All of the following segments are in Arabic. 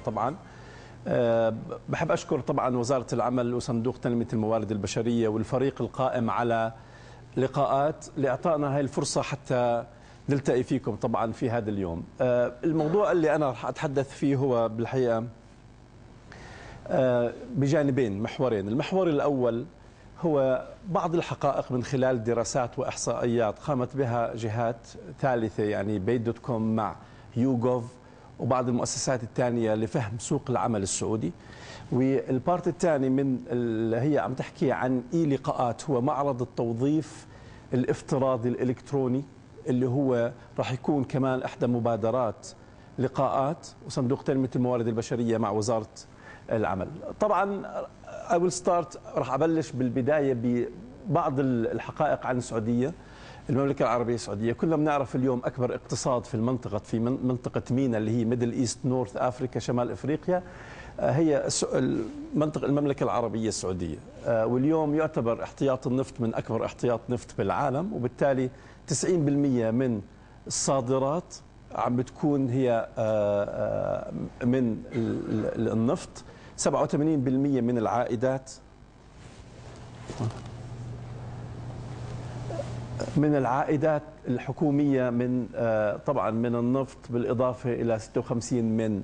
طبعا. بحب أشكر طبعا وزارة العمل وصندوق تنمية الموارد البشرية والفريق القائم على لقاءات لإعطائنا هاي الفرصة حتى نلتقي فيكم طبعا في هذا اليوم. الموضوع اللي أنا راح أتحدث فيه هو بالحقيقة بجانبين محورين. المحور الأول هو بعض الحقائق من خلال دراسات وإحصائيات قامت بها جهات ثالثة، يعني بيت.كوم مع يوغوف وبعض المؤسسات الثانية لفهم سوق العمل السعودي. والبارت الثاني من اللي هي عم تحكي عن لقاءات هو معرض التوظيف الافتراضي الإلكتروني اللي هو راح يكون كمان إحدى مبادرات لقاءات وصندوق تنمية الموارد البشرية مع وزارة العمل. طبعا I will start راح أبلش بالبداية ببعض الحقائق عن السعودية. المملكة العربية السعودية كلنا بنعرف اليوم أكبر اقتصاد في المنطقة، في منطقة مينا اللي هي ميدل إيست نورث أفريكا شمال إفريقيا، هي منطقة المملكة العربية السعودية. واليوم يعتبر احتياط النفط من أكبر احتياط نفط بالعالم، وبالتالي 90% من الصادرات عم بتكون هي من النفط، 87% من العائدات الحكومية من طبعا من النفط، بالإضافة إلى 56 من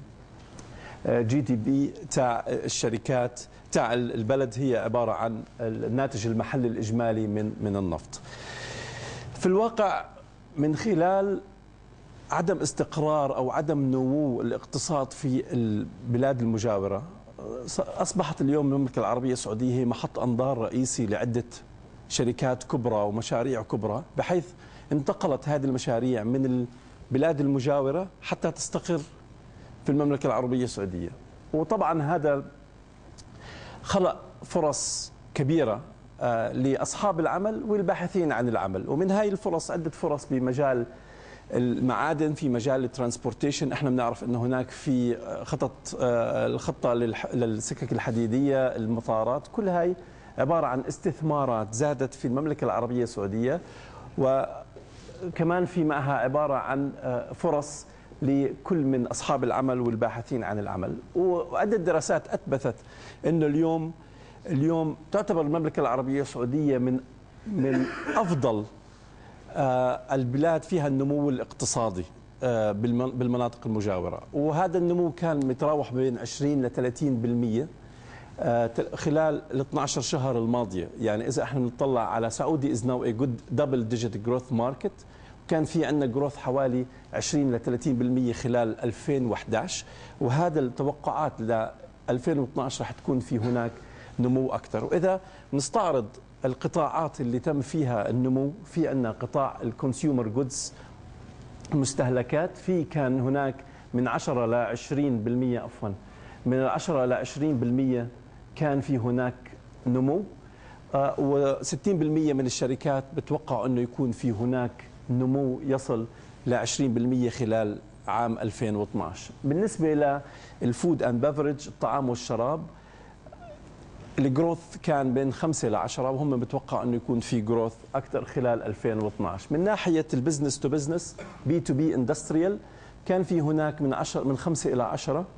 جي دي بي تاع الشركات تاع البلد، هي عبارة عن الناتج المحلي الإجمالي من النفط. في الواقع من خلال عدم استقرار أو عدم نمو الاقتصاد في البلاد المجاورة، أصبحت اليوم المملكة العربية السعودية هي محط أنظار رئيسي لعدة شركات كبرى ومشاريع كبرى، بحيث انتقلت هذه المشاريع من البلاد المجاورة حتى تستقر في المملكة العربية السعودية. وطبعا هذا خلق فرص كبيرة لأصحاب العمل والباحثين عن العمل، ومن هاي الفرص عدة فرص بمجال المعادن، في مجال الترانسبورتيشن. احنا بنعرف انه هناك في الخطة للسكك الحديدية، المطارات، كل هاي عبارة عن استثمارات زادت في المملكة العربية السعودية، وكمان في معها عبارة عن فرص لكل من أصحاب العمل والباحثين عن العمل. وعدة دراسات أثبتت أنه اليوم تعتبر المملكة العربية السعودية من أفضل البلاد فيها النمو الاقتصادي بالمناطق المجاورة، وهذا النمو كان متراوح بين 20 ل 30% خلال ال 12 شهر الماضية. يعني إذا احنا بنطلع على سعودي is now a good double digit growth market، كان في عندنا جروث حوالي 20 ل 30% خلال 2011، وهذا التوقعات ل 2012 رح تكون في هناك نمو أكثر. وإذا نستعرض القطاعات اللي تم فيها النمو، في عندنا قطاع الكونسيومر جودز، المستهلكات، في كان هناك من 10 ل 20%، عفوا من 10 ل 20% كان في هناك نمو، و60% من الشركات بتوقع أنه يكون في هناك نمو يصل ل 20% خلال عام 2012. بالنسبة للفود أند بفرج، الطعام والشراب، الجروث كان بين 5 ل 10، وهم بتوقع أنه يكون في جروث أكثر خلال 2012. من ناحية البزنس تو بزنس، بي تو بي اندستريال، كان في هناك من 5 إلى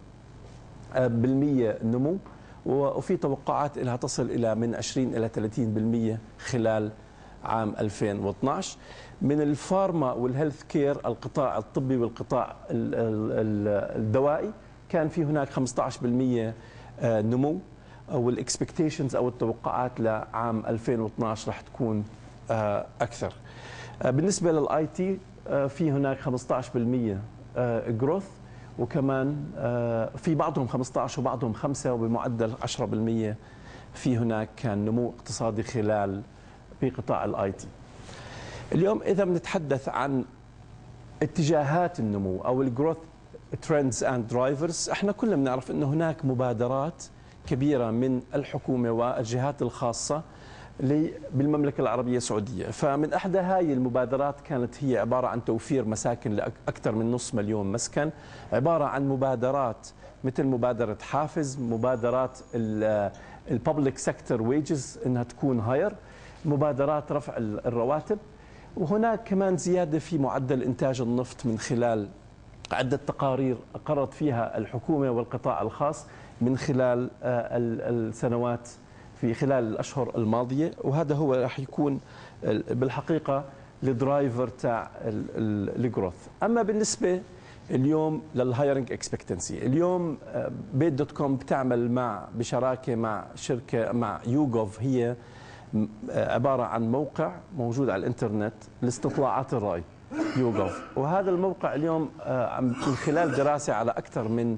10% نمو، وفي توقعات انها تصل الى من 20 الى 30% خلال عام 2012. من الفارما والهيلث كير، القطاع الطبي والقطاع الدوائي، كان في هناك 15% نمو، والاكسبكتيشنز او التوقعات لعام 2012 راح تكون اكثر. بالنسبه للاي تي، في هناك 15% جروث، وكمان في بعضهم 15 وبعضهم 5، وبمعدل 10% في هناك كان نمو اقتصادي خلال بقطاع الاي تي. اليوم اذا بنتحدث عن اتجاهات النمو او الجروث ترندز اند درايفرز، احنا كلنا بنعرف انه هناك مبادرات كبيره من الحكومه والجهات الخاصه بالمملكة العربية السعودية. فمن أحدى هاي المبادرات كانت هي عبارة عن توفير مساكن لأكثر من 500,000 مسكن، عبارة عن مبادرات مثل مبادرة حافز، مبادرات الببليك سيكتور ويجز انها تكون هاير، مبادرات رفع الرواتب، وهناك كمان زيادة في معدل إنتاج النفط من خلال عدة تقارير قررت فيها الحكومة والقطاع الخاص من خلال السنوات في خلال الأشهر الماضية، وهذا هو راح يكون بالحقيقة الدرايفر تاع الجروث. أما بالنسبة اليوم للهايرنج اكسبكتنسي، اليوم بيت دوت كوم بتعمل بشراكة مع شركة مع يوغوف، هي عبارة عن موقع موجود على الانترنت لاستطلاعات الرأي يوغوف. وهذا الموقع اليوم من خلال دراسة على أكثر من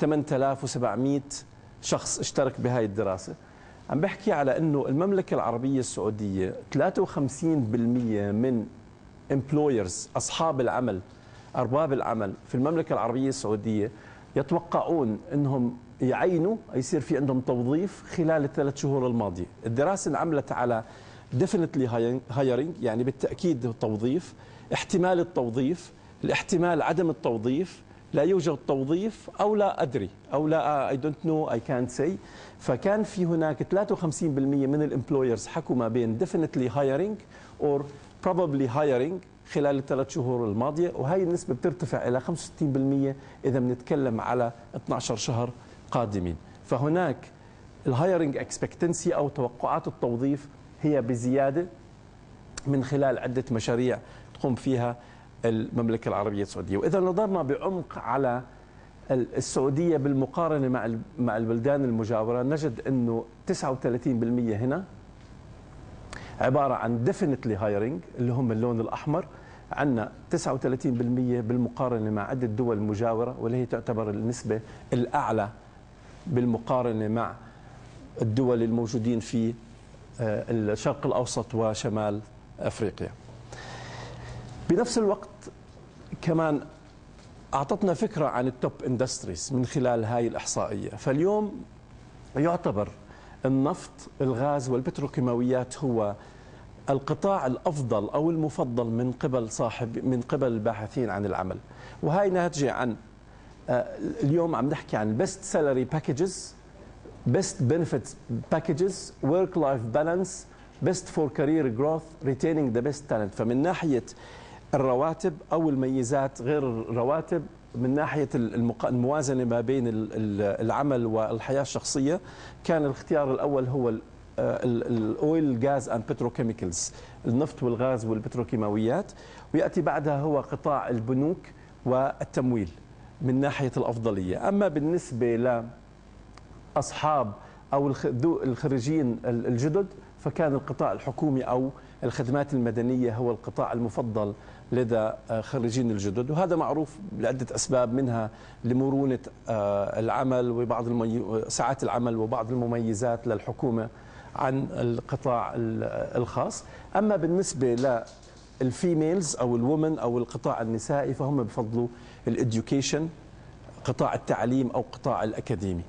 8700 شخص اشترك بهاي الدراسة، عم بحكي على أنه المملكة العربية السعودية 53% من employers أصحاب العمل أرباب العمل في المملكة العربية السعودية يتوقعون أنهم يصير في عندهم توظيف خلال ال3 شهور الماضية. الدراسة انعملت على definitely hiring، يعني بالتأكيد التوظيف، احتمال التوظيف، الاحتمال عدم التوظيف، لا يوجد توظيف أو لا أدري أو لا I don't know I can't say. فكان في هناك 53% من الامبلويرز حكوا ما بين definitely hiring or probably hiring خلال ال3 شهور الماضية، وهي النسبة بترتفع إلى 65% إذا بنتكلم على 12 شهر قادمين. فهناك الهايرنج اكسبكتنسي أو توقعات التوظيف هي بزيادة من خلال عدة مشاريع تقوم فيها المملكة العربية السعودية. وإذا نظرنا بعمق على السعودية بالمقارنة مع البلدان المجاورة، نجد أنه 39% هنا عبارة عن definitely hiring اللي هم اللون الأحمر، عندنا 39% بالمقارنة مع عدة دول مجاورة، واللي هي تعتبر النسبة الأعلى بالمقارنة مع الدول الموجودين في الشرق الأوسط وشمال أفريقيا. بنفس الوقت كمان أعطتنا فكرة عن التوب اندستريز من خلال هاي الإحصائية. فاليوم يعتبر النفط، الغاز والبتروكيماويات هو القطاع الأفضل أو المفضل من قبل الباحثين عن العمل، وهي ناتجة عن اليوم عم نحكي عن best salary packages, best benefits packages, work life balance, best for career growth, retaining the best talent. فمن ناحية الرواتب أو الميزات غير الرواتب، من ناحية الموازنة ما بين العمل والحياة الشخصية، كان الاختيار الأول هو الأويل غاز أند بتروكيميكالز، النفط والغاز والبتروكيماويات، ويأتي بعدها هو قطاع البنوك والتمويل من ناحية الأفضلية. أما بالنسبة لأصحاب أو الخريجين الجدد، فكان القطاع الحكومي أو الخدمات المدنية هو القطاع المفضل لدى خريجين الجدد، وهذا معروف لعدة أسباب، منها لمرونة العمل وبعض ساعات العمل وبعض المميزات للحكومة عن القطاع الخاص. أما بالنسبة للفيميلز أو الومن أو القطاع النسائي، فهم بفضلوا الإديوكيشن، قطاع التعليم أو قطاع الأكاديمي.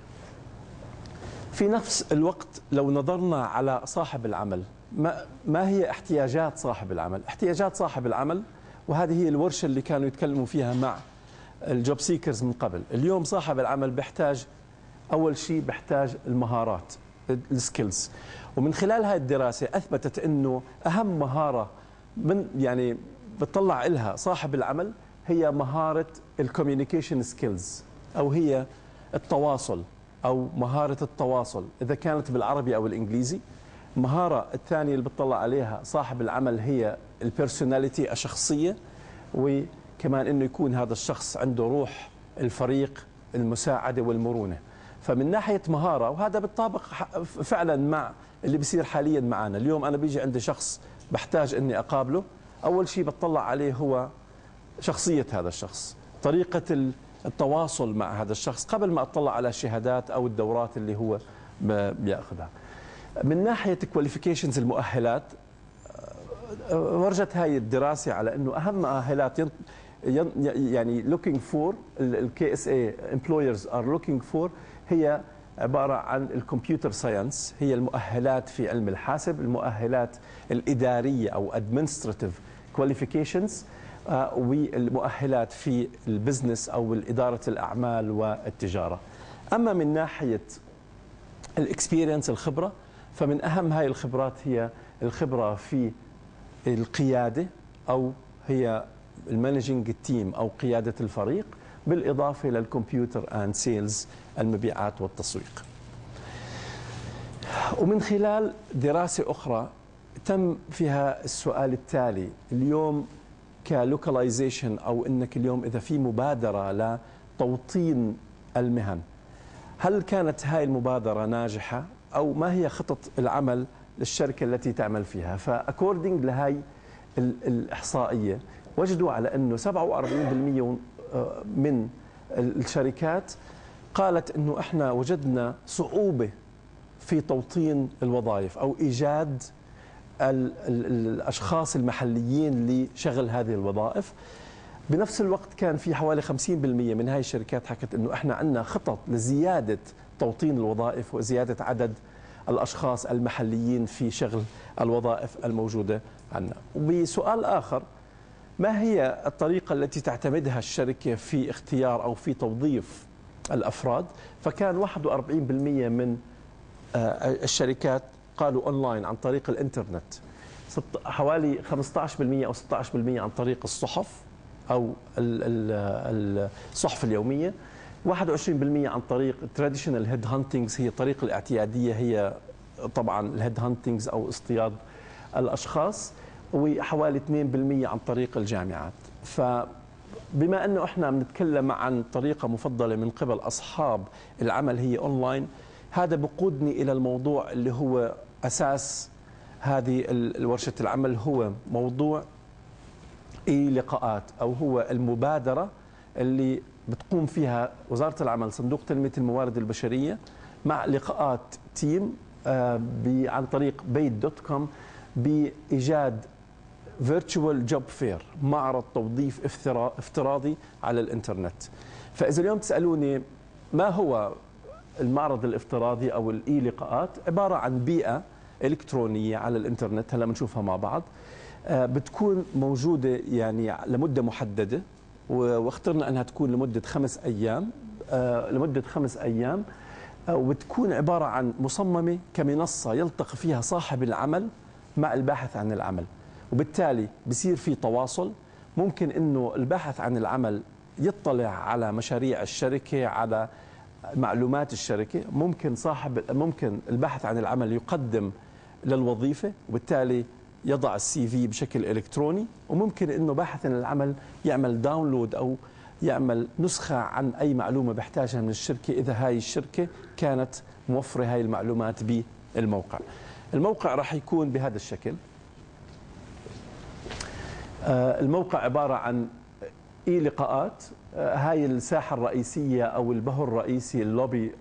في نفس الوقت لو نظرنا على صاحب العمل، ما هي احتياجات صاحب العمل؟ احتياجات صاحب العمل، وهذه هي الورشة اللي كانوا يتكلموا فيها مع الجوب سيكرز من قبل. اليوم صاحب العمل بيحتاج أول شيء بيحتاج المهارات، السكيلز، ومن خلال هذه الدراسة أثبتت أنه أهم مهارة يعني بتطلع إلها صاحب العمل هي مهارة الكوميونيكيشن سكيلز، أو هي التواصل أو مهارة التواصل إذا كانت بالعربي أو الإنجليزي. المهارة الثانية اللي بتطلع عليها صاحب العمل هي البيرسوناليتي، الشخصية، وكمان أنه يكون هذا الشخص عنده روح الفريق، المساعدة والمرونة. فمن ناحية مهارة، وهذا بالطابق فعلا مع اللي بيصير حاليا معنا اليوم، أنا بيجي عندي شخص بحتاج أني أقابله، أول شيء بتطلع عليه هو شخصية هذا الشخص، طريقة التواصل مع هذا الشخص، قبل ما أطلع على الشهادات أو الدورات اللي هو بياخذها. من ناحية كواليفيكيشنز، المؤهلات، ورجت هاي الدراسة على أنه أهم مؤهلات يعني looking for الكي اس اي employers are looking for هي عبارة عن الكمبيوتر ساينس، هي المؤهلات في علم الحاسب، المؤهلات الإدارية أو administrative qualifications، والمؤهلات في البزنس أو إدارة الأعمال والتجارة. أما من ناحية الاكسبيرينس، الخبرة، فمن أهم هاي الخبرات هي الخبرة في القيادة، أو هي المانجنج تيم أو قيادة الفريق، بالإضافة للكمبيوتر أند سيلز المبيعات والتسويق. ومن خلال دراسة أخرى تم فيها السؤال التالي اليوم كلوكاليزيشن، أو أنك اليوم إذا في مبادرة لتوطين المهن، هل كانت هاي المبادرة ناجحة أو ما هي خطط العمل للشركة التي تعمل فيها؟ فأكوردنج لهاي الإحصائية وجدوا على أنه 47% من الشركات قالت أنه إحنا وجدنا صعوبة في توطين الوظائف أو إيجاد الأشخاص المحليين لشغل هذه الوظائف. بنفس الوقت كان في حوالي 50% من هاي الشركات حكت أنه إحنا عندنا خطط لزيادة توطين الوظائف وزيادة عدد الأشخاص المحليين في شغل الوظائف الموجودة عندنا. وبسؤال آخر، ما هي الطريقة التي تعتمدها الشركة في اختيار أو في توظيف الأفراد؟ فكان 41% من الشركات قالوا أونلاين عن طريق الإنترنت، حوالي 15% أو 16% عن طريق الصحف أو الصحف اليومية، 21% عن طريق تراديشنال هيد هانتينجز، هي الطريقة الاعتيادية، هي طبعا الهيد هانتينجز أو اصطياد الأشخاص، وحوالي 2% عن طريق الجامعات. فبما أنه إحنا بنتكلم عن طريقة مفضلة من قبل أصحاب العمل هي أونلاين، هذا بقودني إلى الموضوع اللي هو أساس هذه ورشة العمل، هو موضوع لقاءات، أو هو المبادرة اللي بتقوم فيها وزارة العمل صندوق تنمية الموارد البشرية مع لقاءات تيم عن طريق bait.com بإيجاد فيرتشوال جوب فير، معرض توظيف افتراضي على الإنترنت. فإذا اليوم تسألوني ما هو المعرض الافتراضي أو لقاءات، عبارة عن بيئة إلكترونية على الإنترنت، هلا بنشوفها مع بعض، بتكون موجودة يعني لمدة محددة، واخترنا أنها تكون لمدة 5 أيام، وبتكون عبارة عن مصممة كمنصة يلتقي فيها صاحب العمل مع الباحث عن العمل، وبالتالي بصير في تواصل. ممكن أنه الباحث عن العمل يطلع على مشاريع الشركة، على معلومات الشركة، ممكن الباحث عن العمل يقدم للوظيفة، وبالتالي يضع السي في بشكل إلكتروني، وممكن أنه باحث عن العمل يعمل داونلود أو يعمل نسخة عن أي معلومة بيحتاجها من الشركة إذا هاي الشركة كانت موفرة هاي المعلومات بالموقع. الموقع راح يكون بهذا الشكل. الموقع عبارة عن لقاءات، هاي الساحة الرئيسية أو البهر الرئيسي، اللوبي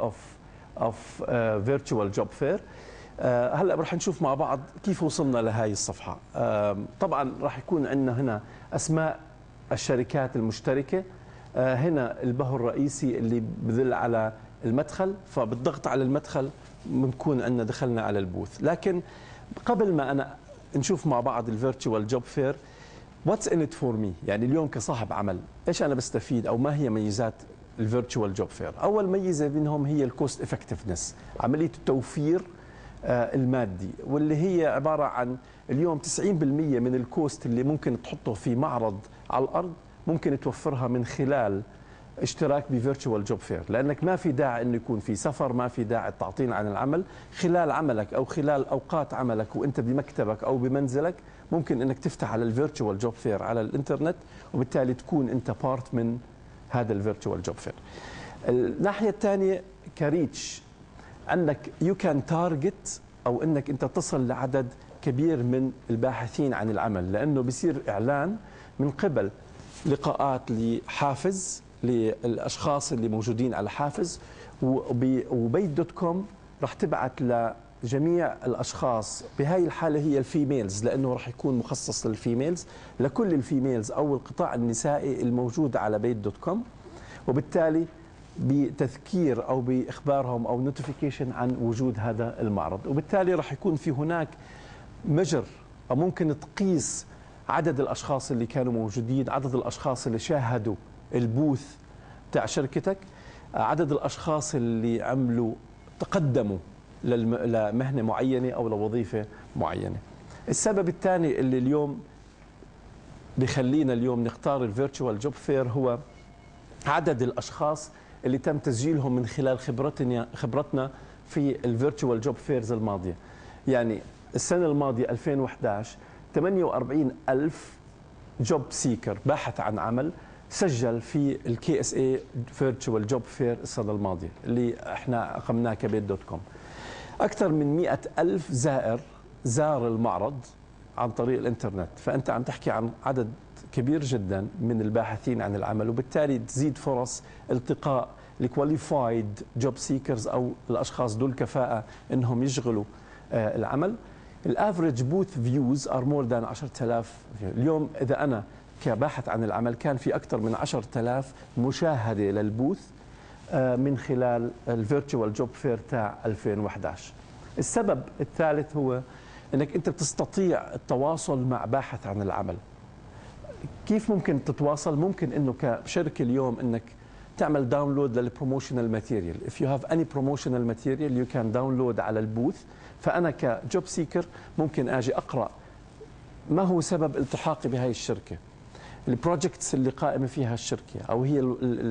اوف فيرتشوال جوب فير. هلا رح نشوف مع بعض كيف وصلنا لهاي الصفحة. طبعا راح يكون عندنا هنا أسماء الشركات المشتركة، هنا البهر الرئيسي اللي بدل على المدخل، فبالضغط على المدخل بنكون عندنا دخلنا على البوث. لكن قبل ما أنا نشوف مع بعض الفيرتشوال جوب فير، واتس ان ات فور مي، يعني اليوم كصاحب عمل ايش انا بستفيد او ما هي ميزات الفيرتشوال جوب فير؟ اول ميزه منهم هي الكوست افكتفنس، عمليه التوفير المادي، واللي هي عباره عن اليوم 90% من الكوست اللي ممكن تحطه في معرض على الارض ممكن توفرها من خلال اشتراك بفيرتشوال جوب فير، لانك ما في داعي انه يكون في سفر، ما في داعي التعطيل عن العمل خلال عملك او خلال اوقات عملك وانت بمكتبك او بمنزلك، ممكن انك تفتح على الفيرتشوال جوب فير على الانترنت، وبالتالي تكون انت بارت من هذا الفيرتشوال جوب فير. الناحيه الثانيه كريتش، انك يو كان تارجت او انك انت تصل لعدد كبير من الباحثين عن العمل، لانه بيصير اعلان من قبل لقاءات لحافز للاشخاص اللي موجودين على حافز، وبيت.com راح تبعت لجميع الاشخاص، بهاي الحاله هي الفيميلز لانه راح يكون مخصص للفيميلز، لكل الفيميلز او القطاع النسائي الموجود على بيت.com، وبالتالي بتذكير او باخبارهم او نوتيفيكيشن عن وجود هذا المعرض، وبالتالي راح يكون في هناك مجر او ممكن تقيس عدد الاشخاص اللي كانوا موجودين، عدد الاشخاص اللي شاهدوا البوث تاع شركتك، عدد الاشخاص اللي عملوا تقدموا لمهنه معينه او لوظيفه معينه. السبب الثاني اللي اليوم بخلينا اليوم نختار الفيرتشوال جوب فير هو عدد الأشخاص اللي تم تسجيلهم من خلال خبرتنا في الفيرتشوال جوب فيرز الماضية. يعني السنة الماضية 2011 48 ألف جوب سيكر باحث عن عمل سجل في الكي اس اي فيرتشوال جوب فير السنة الماضية اللي احنا أقمناه كبيت دوت كوم. أكثر من 100 ألف زائر زار المعرض عن طريق الانترنت، فأنت عم تحكي عن عدد كبير جدا من الباحثين عن العمل، وبالتالي تزيد فرص التقاء الكواليفايد جوب سيكرز أو الأشخاص ذو الكفاءة أنهم يشغلوا العمل. الافريج بوث فيوز ار مور ذان 10,000. اليوم اذا انا كباحث عن العمل كان في اكثر من 10,000 مشاهده للبوث من خلال الفيرتشوال جوب فير تاع 2011. السبب الثالث هو انك انت بتستطيع التواصل مع باحث عن العمل. كيف ممكن تتواصل؟ ممكن انه كشركه اليوم انك تعمل داونلود للبروموشنال ماتيريال. if you have any promotional material you can download على البوث. فأنا كجوب سيكر ممكن أجي أقرأ ما هو سبب التحاقي بهاي الشركة، البروجكتس اللي قائمة فيها الشركة أو هي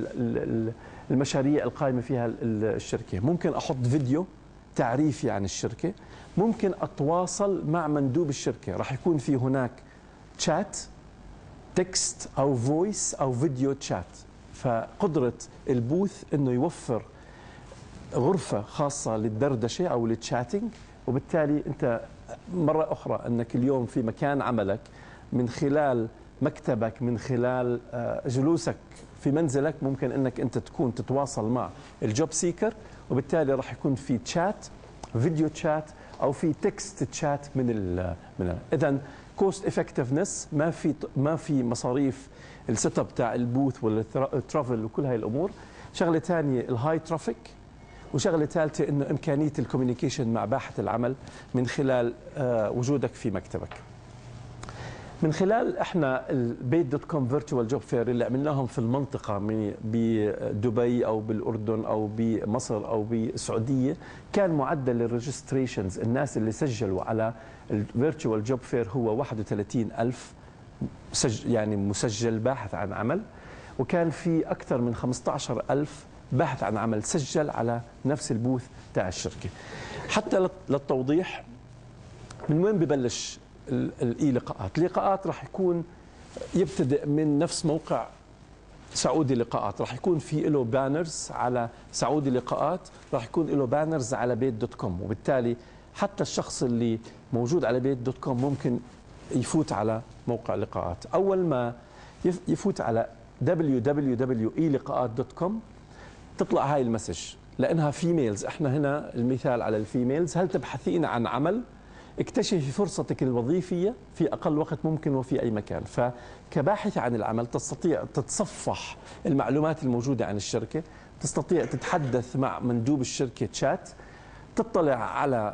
المشاريع القائمة فيها الشركة. ممكن أحط فيديو تعريفي عن الشركة، ممكن أتواصل مع مندوب الشركة. راح يكون في هناك تشات، تكست أو فويس أو فيديو تشات. فقدرة البوث أنه يوفر غرفة خاصة للدردشة أو للتشاتينج، وبالتالي أنت مرة أخرى أنك اليوم في مكان عملك من خلال مكتبك، من خلال جلوسك في منزلك، ممكن أنك أنت تكون تتواصل مع الجوب سيكر، وبالتالي راح يكون في تشات، فيديو تشات أو في تكست تشات من إذن كوست افكتفنس، ما في مصاريف السيت اب تاع البوث والترافل وكل هاي الأمور. شغلة ثانية الهاي ترافيك، وشغله ثالثه انه امكانيه الكوميونيكيشن مع باحث العمل من خلال وجودك في مكتبك. من خلال احنا البيت دوت كوم فيرتشوال جوب فير اللي عملناهم في المنطقه بدبي او بالاردن او بمصر او بالسعوديه، كان معدل الريجستريشنز الناس اللي سجلوا على الفيرتشوال جوب فير هو 31,000 يعني مسجل باحث عن عمل، وكان في اكثر من 15,000 باحث عن عمل سجل على نفس البوث تاع الشركة. حتى للتوضيح من وين ببلش الاي لقاءات؟ اللقاءات راح يكون يبتدئ من نفس موقع سعودي لقاءات، راح يكون في له بانرز على سعودي لقاءات، راح يكون له بانرز على بيت دوت كوم، وبالتالي حتى الشخص اللي موجود على بيت دوت كوم ممكن يفوت على موقع لقاءات. أول ما يفوت على www.eliqaat.com تطلع هاي المسج لأنها فيميلز. احنا هنا المثال على الفيميلز. هل تبحثين عن عمل؟ اكتشفي فرصتك الوظيفية في أقل وقت ممكن وفي أي مكان. فكباحث عن العمل تستطيع تتصفح المعلومات الموجودة عن الشركة، تستطيع تتحدث مع مندوب الشركة تشات، تطلع على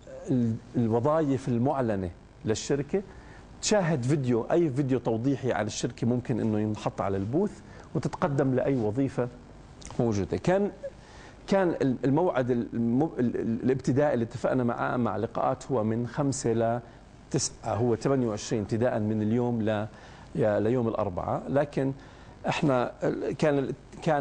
الوظائف المعلنة للشركة، تشاهد فيديو، أي فيديو توضيحي عن الشركة ممكن أنه ينحط على البوث، وتتقدم لأي وظيفة موجودة. كان الموعد الابتدائي اللي اتفقنا معاه مع لقاءات هو من 5 ل 9، هو 28 ابتداء من اليوم ليوم الأربعاء. لكن احنا كان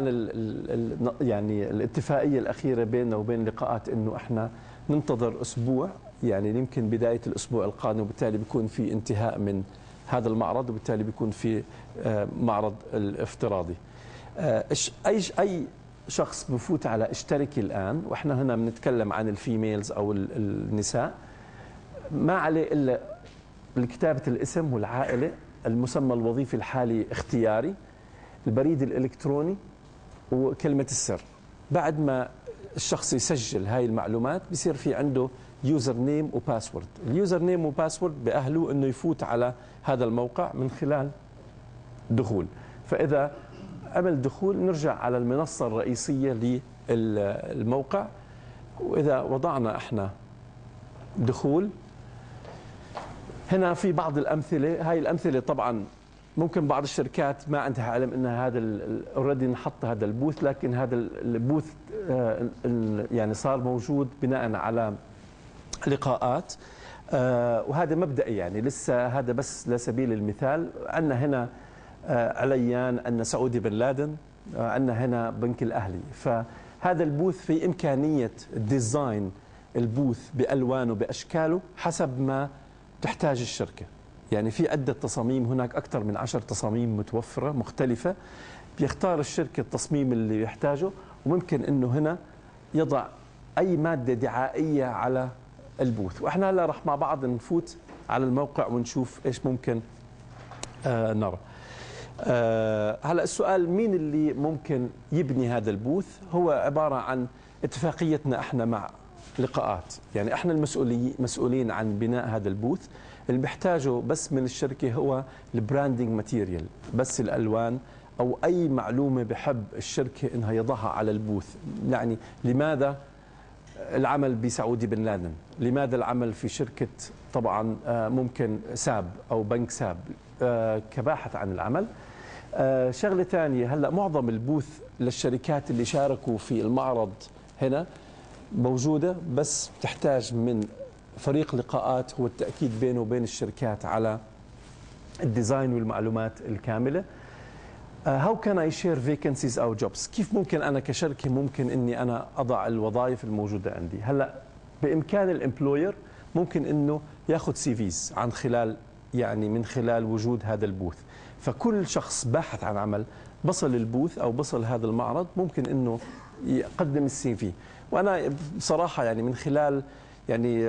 يعني الاتفاقية الأخيرة بيننا وبين لقاءات انه احنا ننتظر أسبوع، يعني يمكن بداية الأسبوع القادم، وبالتالي بيكون في انتهاء من هذا المعرض، وبالتالي بيكون في معرض الافتراضي. أي شخص بفوت على اشتركي الآن، وإحنا هنا بنتكلم عن الفيميلز أو النساء، ما عليه إلا كتابة الاسم والعائلة، المسمى الوظيفي الحالي اختياري، البريد الإلكتروني، وكلمة السر. بعد ما الشخص يسجل هاي المعلومات بيصير في عنده يوزر نيم وباسورد. اليوزر نيم وباسورد بأهله إنه يفوت على هذا الموقع من خلال دخول. فإذا عمل دخول نرجع على المنصة الرئيسية للموقع، وإذا وضعنا احنا دخول، هنا في بعض الأمثلة. هاي الأمثلة طبعا ممكن بعض الشركات ما عندها علم ان هذا اوريدي نحط هذا البوث، لكن هذا البوث يعني صار موجود بناء على لقاءات. وهذا مبدئي يعني لسه، هذا بس لسبيل المثال. عندنا هنا عليان، عندنا سعودي بن لادن، عندنا هنا بنك الأهلي. فهذا البوث في إمكانية ديزاين البوث بألوانه بأشكاله حسب ما تحتاج الشركة. يعني في عدة تصاميم، هناك أكثر من 10 تصاميم متوفرة مختلفة، بيختار الشركة التصميم اللي يحتاجه، وممكن أنه هنا يضع أي مادة دعائية على البوث. وإحنا هلا رح مع بعض نفوت على الموقع ونشوف إيش ممكن نرى. هلا السؤال، مين اللي ممكن يبني هذا البوث؟ هو عبارة عن اتفاقيتنا احنا مع لقاءات. يعني احنا مسؤولين عن بناء هذا البوث. اللي بيحتاجه بس من الشركة هو البراندنج ماتيريال، بس الألوان أو أي معلومة بحب الشركة إنها يضعها على البوث. يعني لماذا العمل بسعودي بن لادن؟ لماذا العمل في شركة طبعا ممكن ساب أو بنك ساب كباحث عن العمل؟ شغلة ثانية، هلأ معظم البوث للشركات اللي شاركوا في المعرض هنا موجودة، بس تحتاج من فريق لقاءات هو التأكيد بينه وبين الشركات على الديزاين والمعلومات الكاملة. How can I share vacancies أو jobs؟ كيف ممكن أنا كشركة ممكن إني أنا أضع الوظائف الموجودة عندي؟ هلأ بإمكان الامبلوير ممكن إنه ياخذ CVs عن خلال، يعني من خلال وجود هذا البوث. فكل شخص باحث عن عمل بصل البوث أو بصل هذا المعرض ممكن إنه يقدم الCV. وأنا بصراحة يعني من خلال يعني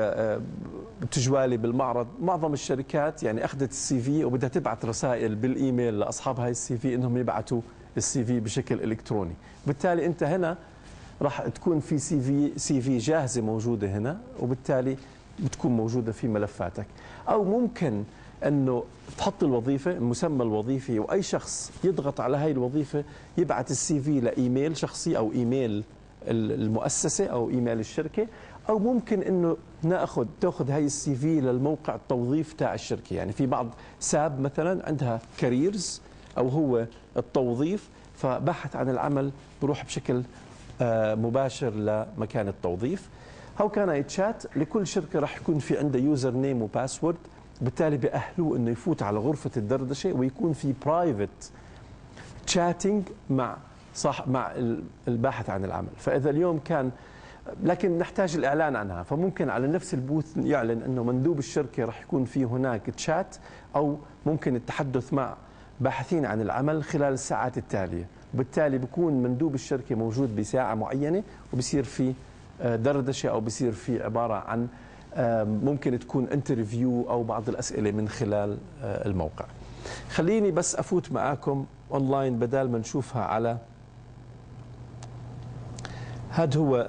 تجوالي بالمعرض، معظم الشركات يعني أخذت الCV وبدها تبعث رسائل بالإيميل لأصحاب هاي الCV إنهم يبعثوا الCV بشكل إلكتروني. بالتالي أنت هنا راح تكون في CV جاهزة موجودة هنا، وبالتالي بتكون موجودة في ملفاتك. أو ممكن أنه تحط الوظيفة، المسمى الوظيفي، وأي شخص يضغط على هاي الوظيفة يبعث الCV لإيميل شخصي أو إيميل المؤسسة أو إيميل الشركة. أو ممكن أنه تأخذ هاي الCV للموقع التوظيف تاع الشركة. يعني في بعض ساب مثلا عندها كاريرز أو هو التوظيف، فبحث عن العمل بروح بشكل مباشر لمكان التوظيف. هاو كان يتشات، لكل شركة راح يكون في عنده يوزر نيم وباسورد، بالتالي بأهلوه أنه يفوت على غرفة الدردشة ويكون في برايفت تشاتينج مع الباحث عن العمل. فإذا اليوم كان، لكن نحتاج الإعلان عنها، فممكن على نفس البوث يعلن أنه مندوب الشركة راح يكون في هناك تشات، أو ممكن التحدث مع باحثين عن العمل خلال الساعات التالية. وبالتالي بيكون مندوب الشركة موجود بساعة معينة، وبصير في دردشة أو بصير في عبارة عن ممكن تكون انترفيو أو بعض الأسئلة من خلال الموقع. خليني بس أفوت معاكم أونلاين بدال ما نشوفها على هذا. هو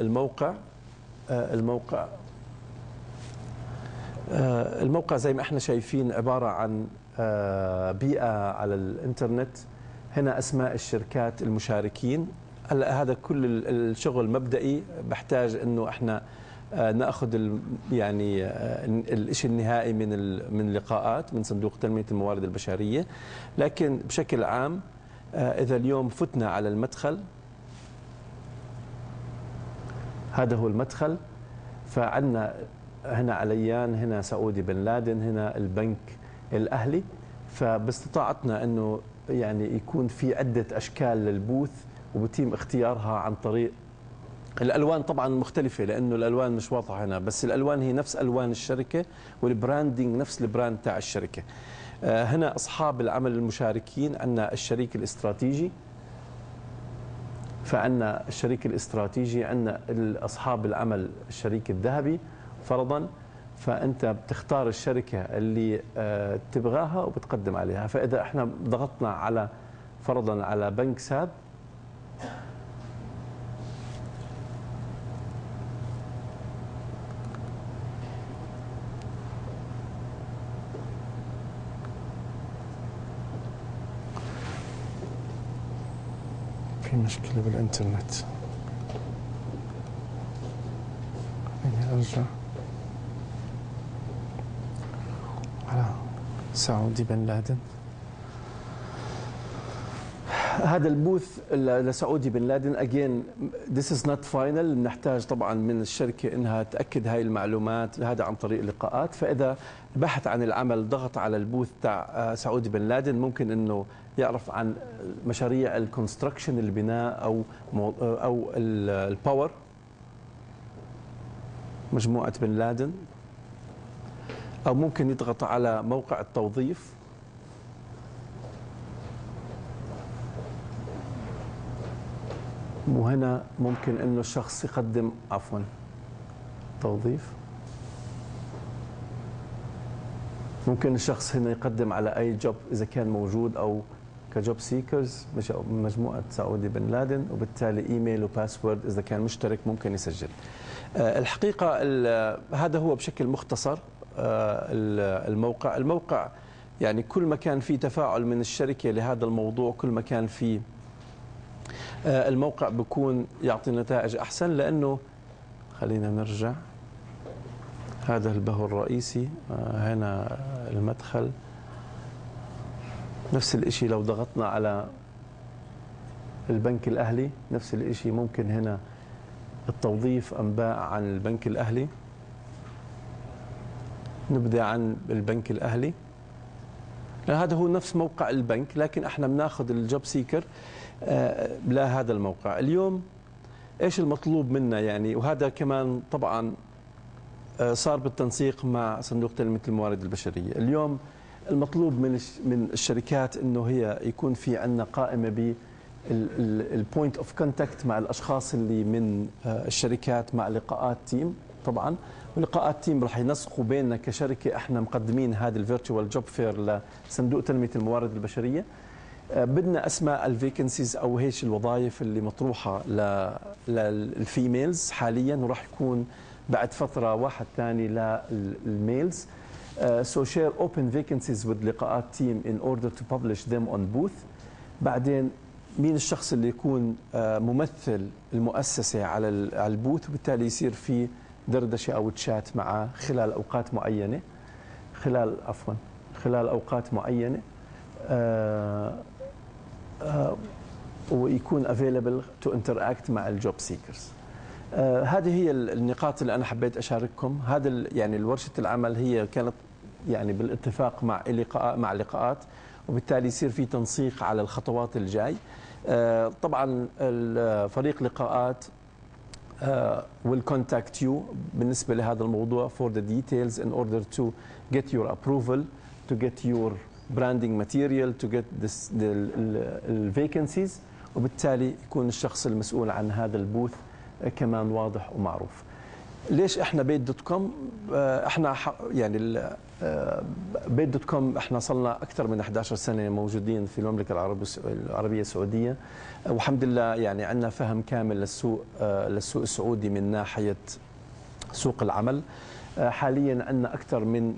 الموقع زي ما احنا شايفين عبارة عن بيئة على الانترنت. هنا أسماء الشركات المشاركين. هلا هذا كل الشغل مبدئي، بحتاج انه احنا ناخذ يعني الشيء النهائي من لقاءات من صندوق تنمية الموارد البشرية. لكن بشكل عام اذا اليوم فتنا على المدخل، هذا هو المدخل. فعندنا هنا عليان، هنا سعودي بن لادن، هنا البنك الأهلي. فباستطاعتنا أنه يعني يكون في عدة أشكال للبوث، وبتم اختيارها عن طريق الألوان طبعا مختلفة، لأنه الألوان مش واضحة هنا، بس الألوان هي نفس ألوان الشركة، والبراندنج نفس البراند تاع الشركة. هنا أصحاب العمل المشاركين، عندنا الشريك الاستراتيجي. فعندنا الشريك الاستراتيجي، عندنا أصحاب العمل الشريك الذهبي فرضا. فأنت بتختار الشركة اللي تبغاها وبتقدم عليها. فإذا احنا ضغطنا على فرضا على بنك ساب، في مشكلة بالإنترنت، خليني أرجع على سعودي بن لادن. هذا البوث لسعودي بن لادن again this is not final. نحتاج طبعا من الشركة انها تأكد هاي المعلومات، هذا عن طريق لقاءات. فإذا بحث عن العمل ضغط على البوث تاع سعودي بن لادن ممكن انه يعرف عن مشاريع الكونستراكشن، البناء او الباور، مجموعة بن لادن، او ممكن يضغط على موقع التوظيف. وهنا ممكن انه الشخص يقدم توظيف. ممكن الشخص هنا يقدم على اي جوب اذا كان موجود، او كجوب سيكرز مجموعه سعودي بن لادن، وبالتالي ايميل وباسورد اذا كان مشترك ممكن يسجل. الحقيقه هذا هو بشكل مختصر الموقع يعني كل ما كان في تفاعل من الشركه لهذا الموضوع كل ما كان في الموقع بيكون يعطي نتائج احسن. لانه خلينا نرجع، هذا البهو الرئيسي، هنا المدخل. نفس الشيء لو ضغطنا على البنك الاهلي نفس الشيء، ممكن هنا التوظيف، انباء عن البنك الاهلي، نبدا عن البنك الاهلي. هذا هو نفس موقع البنك، لكن احنا بناخذ الجوب سيكر لهذا الموقع. اليوم ايش المطلوب منا يعني، وهذا كمان طبعا صار بالتنسيق مع صندوق تنمية الموارد البشرية. اليوم المطلوب من الشركات انه هي يكون في عندنا قائمة بالبوينت اوف كونتاكت مع الاشخاص اللي من الشركات، مع لقاءات تيم طبعا. ولقاءات تيم راح ينسقوا بيننا كشركة احنا مقدمين هذا الفيرتشوال جوب فير لصندوق تنمية الموارد البشرية. بدنا اسماء الفيكنسيز او هيش الوظائف اللي مطروحه للفيميلز حاليا، وراح يكون بعد فتره واحد ثاني للميلز. So share open vacancies with لقاءات team in order to publish them on booth. بعدين مين الشخص اللي يكون ممثل المؤسسه على البوث، وبالتالي يصير في دردشه او تشات معه خلال اوقات معينه، خلال اوقات معينه، ويكون available to interact مع الجوب سيكرز. هذه هي النقاط اللي انا حبيت اشارككم. هذا يعني ورشه العمل هي كانت يعني بالاتفاق مع لقاءات، وبالتالي يصير في تنسيق على الخطوات الجاي. طبعا فريق لقاءات will contact you بالنسبه لهذا الموضوع for the details in order to get your approval, to get your branding material, to get the vacancies. وبالتالي يكون الشخص المسؤول عن هذا البوث كمان واضح ومعروف. ليش احنا بيت دوت كوم؟ احنا يعني بيت دوت كوم احنا صلنا اكثر من 11 سنه موجودين في المملكه العربيه السعوديه، والحمد لله يعني عندنا فهم كامل للسوق السعودي من ناحيه سوق العمل. حاليا عندنا اكثر من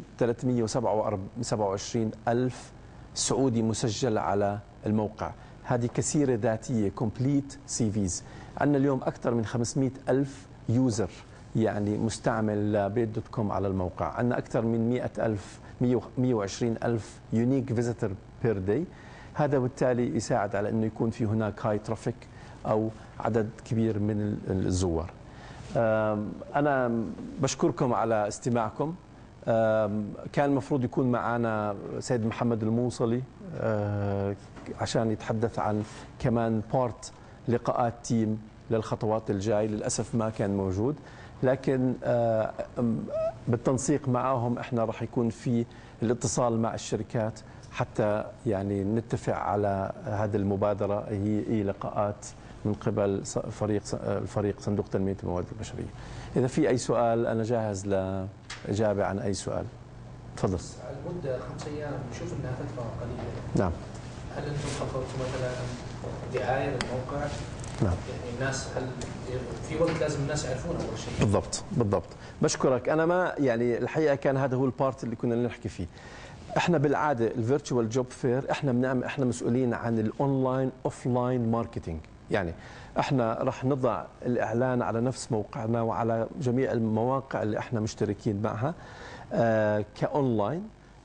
327 الف سعودي مسجل على الموقع. هذه كسيره ذاتيه كومبليت سي فيز. عندنا اليوم اكثر من 500 الف يوزر يعني مستعمل لبيت دوت كوم على الموقع. عندنا اكثر من 120 الف يونيك فيزيتور بير داي. هذا بالتالي يساعد على انه يكون في هناك هاي ترافيك او عدد كبير من الزوار. انا بشكركم على استماعكم. كان المفروض يكون معنا سيد محمد الموصلي عشان يتحدث عن كمان بارت لقاءات تيم للخطوات الجاي. للأسف ما كان موجود، لكن بالتنسيق معهم احنا راح يكون في الاتصال مع الشركات حتى يعني نتفق على هذه المبادرة. هي لقاءات من قبل الفريق صندوق تنمية الموارد البشرية. إذا في أي سؤال أنا جاهز لإجابة عن أي سؤال. تفضل. المدة 5 أيام نشوف أنها فترة قليلة. نعم. هل أنتم خطرتوا مثلا دعاية للموقع؟ نعم. يعني الناس هل في وقت لازم الناس يعرفون أول شيء؟ بالضبط. بشكرك. أنا ما يعني الحقيقة كان هذا هو البارت اللي كنا نحكي فيه. احنا بالعاده الفيرتشوال جوب فير احنا مسؤولين عن الاونلاين اوفلاين ماركتينج. يعني احنا راح نضع الاعلان على نفس موقعنا وعلى جميع المواقع اللي احنا مشتركين معها كاونلاين.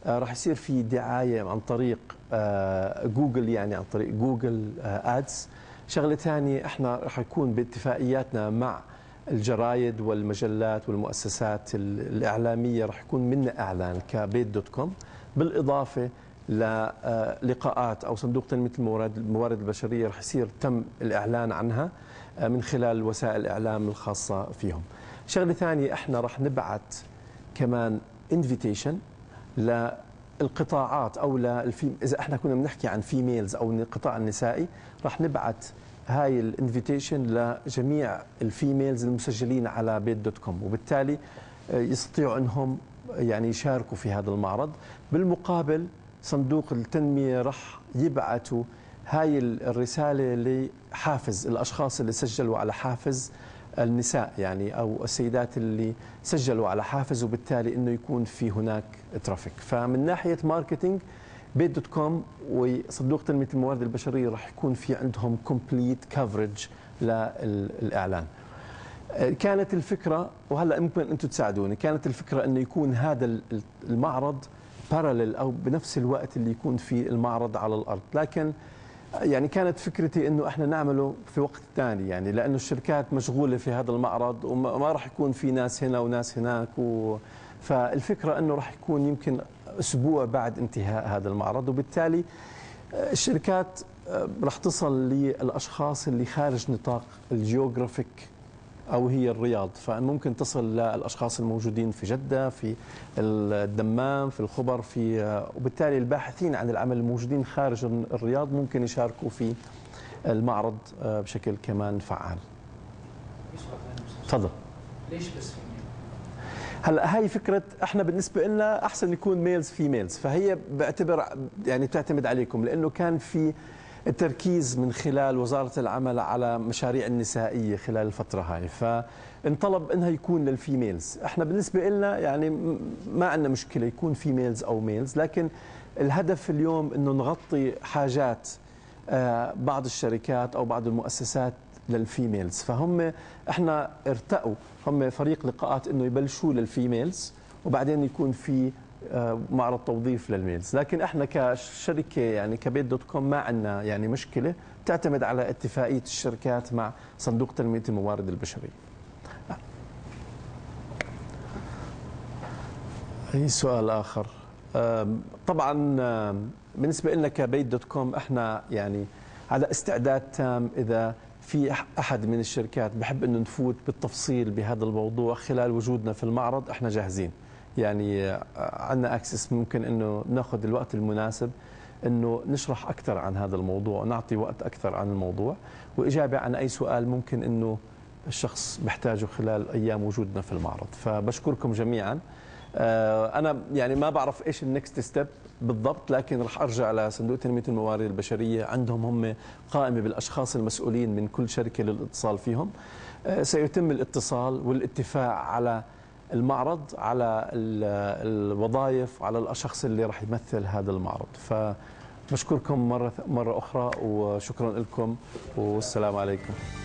راح يصير في دعاية عن طريق جوجل، يعني عن طريق جوجل ادز. شغلة ثانية، احنا راح يكون باتفاقياتنا مع الجرايد والمجلات والمؤسسات الإعلامية، راح يكون منا إعلان كبيت.com، بالإضافة للقاءات أو صندوق تنمية الموارد البشرية راح يصير تم الإعلان عنها من خلال وسائل الإعلام الخاصة فيهم. شغلة ثانية، احنا راح نبعث كمان انفيتيشن للقطاعات او اذا احنا كنا بنحكي عن فيميلز او القطاع النسائي، راح نبعث هاي الانفيتيشن لجميع الفيميلز المسجلين على بيت.com، وبالتالي يستطيعوا انهم يعني يشاركوا في هذا المعرض. بالمقابل صندوق التنمية راح يبعثوا هاي الرسالة لحافز الاشخاص اللي سجلوا على حافز النساء، يعني او السيدات اللي سجلوا على حافز، وبالتالي انه يكون في هناك ترافيك. فمن ناحيه ماركتينج، بيت.com وصندوق تنميه الموارد البشريه راح يكون في عندهم كومبليت كفرج للاعلان. كانت الفكره، وهلا ممكن انتم تساعدوني، كانت الفكره انه يكون هذا المعرض باراليل او بنفس الوقت اللي يكون في المعرض على الارض، لكن يعني كانت فكرتي انه احنا نعمله في وقت ثاني، يعني لانه الشركات مشغوله في هذا المعرض وما راح يكون في ناس هنا وناس هناك فالفكره انه راح يكون يمكن اسبوع بعد انتهاء هذا المعرض، وبالتالي الشركات راح تصل للاشخاص اللي خارج نطاق الجيوغرافيك او هي الرياض، فممكن تصل للاشخاص الموجودين في جده، في الدمام، في الخبر، وبالتالي الباحثين عن العمل الموجودين خارج الرياض ممكن يشاركوا في المعرض بشكل كمان فعال. تفضل. ليش بس فيميل؟ هلا هاي فكره، احنا بالنسبه لنا احسن يكون ميلز في ميلز، فهي بعتبر يعني بتعتمد عليكم، لانه كان في التركيز من خلال وزارة العمل على مشاريع النسائية خلال الفترة هاي، فانطلب انها يكون للفيميلز. احنا بالنسبة لنا يعني ما عندنا مشكلة يكون فيميلز او ميلز، لكن الهدف اليوم انه نغطي حاجات بعض الشركات او بعض المؤسسات للفيميلز، فهم احنا ارتقوا، هم فريق لقاءات انه يبلشوا للفيميلز وبعدين يكون في معرض توظيف للميلز. لكن احنا كشركه يعني كبيت.com ما عندنا يعني مشكله، تعتمد على اتفاقيه الشركات مع صندوق تنميه الموارد البشريه. اي سؤال اخر؟ طبعا بالنسبه لنا كبيت.com احنا يعني على استعداد تام، اذا في احد من الشركات بحب انه نفوت بالتفصيل بهذا الموضوع خلال وجودنا في المعرض، احنا جاهزين. يعني عندنا اكسس، ممكن انه ناخذ الوقت المناسب انه نشرح اكثر عن هذا الموضوع ونعطي وقت اكثر عن الموضوع، واجابه عن اي سؤال ممكن انه الشخص بيحتاجه خلال ايام وجودنا في المعرض. فبشكركم جميعا. انا يعني ما بعرف ايش النكست ستيب بالضبط، لكن راح ارجع لصندوق تنميه الموارد البشريه، عندهم هم قائمه بالاشخاص المسؤولين من كل شركه للاتصال فيهم. سيتم الاتصال والاتفاق على المعرض، على الوظائف، على الشخص اللي راح يمثل هذا المعرض. فبشكركم مرة أخرى وشكرا لكم والسلام عليكم.